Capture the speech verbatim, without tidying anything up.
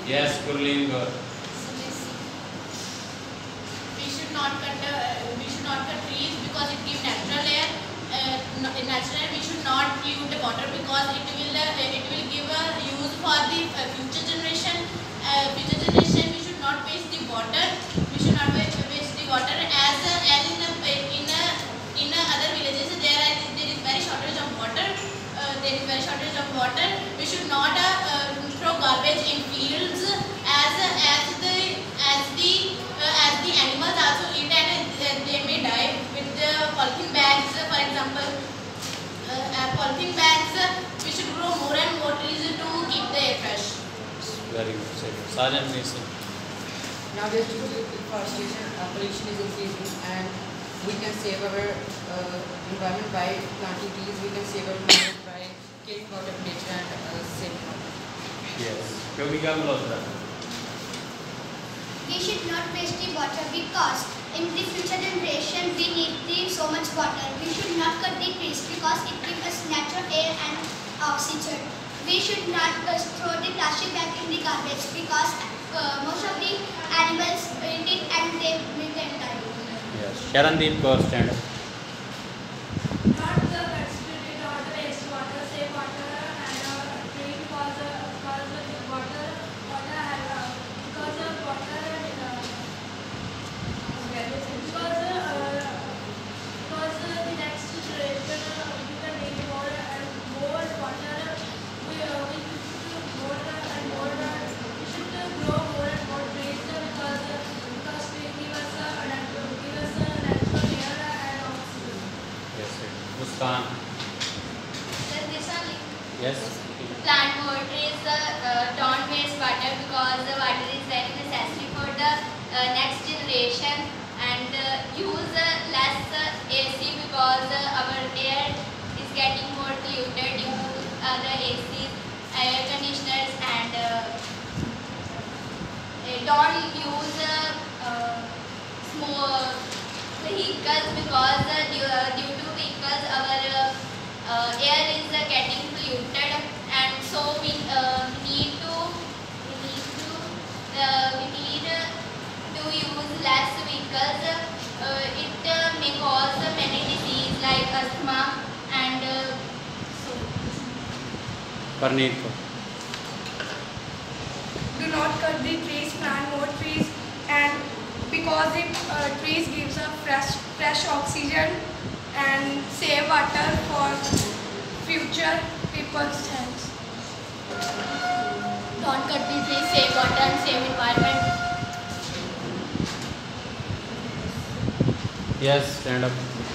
Yes, Kurleen. We should not cut the, we should not cut trees because it gives natural air. Uh, natural air we should not pollute the water because it will uh, it will give a use for the uh, future generation. Uh, future generation we should not waste the water. We should not waste, waste the water as uh, as in a, in a, in a other villages there are there is very shortage of water. Uh, there is very shortage of water. We should not uh, uh, throw garbage in fields as uh, as the as the uh, as the animals also eat and uh, they may die with the polythene bags. Uh, for example, uh, uh, polythene bags. Uh, we should grow more and more trees to keep the air fresh. Very good. Sergeant, please. Nowadays, due to deforestation, uh, pollution is increasing, and we can save our uh, environment by planting trees. We can save our environment by caring about our nature and uh, saving water. Yes. Yomika Malhotra. We should not waste the water because in the future generation we need the, so much water. We should not cut the trees because it gives us natural air and oxygen. We should not uh, throw the plastic bag in the garbage because uh, most of the animals eat it and they will then die. Yes. Sharandeep Kaur, stand up. Not the concentrated or the wastewater, save water and uh, tree because uh, because of water water has uh, because of water uh, because uh, because uh, the next generation uh, we can need more and more water. We uh, we should more and more. Uh, we should uh, grow more and more trees uh, because uh, because trees give us uh, natural give us uh, natural air and oxygen. Yes. Muskan. Yes. Plant more trees, uh, uh, don't waste water because the water is very necessary for the uh, next generation, and uh, use uh, less uh, A C because uh, our air is getting more polluted due to uh, the A Cs, air conditioners, and uh, uh, don't use uh, uh, small vehicles because uh, due, uh, due to vehicles our uh, uh, air is uh, getting polluted, and so we uh, need to we need to uh, we need uh, to use less vehicles. Uh, it uh, may cause uh, many diseases like asthma and uh, so. Parneet. Do not cut the trees, plant more trees, and because it uh, trees gives us fresh fresh oxygen and save water for future people's hands. Don't cut the trees. Save water and save environment. Yes, stand up.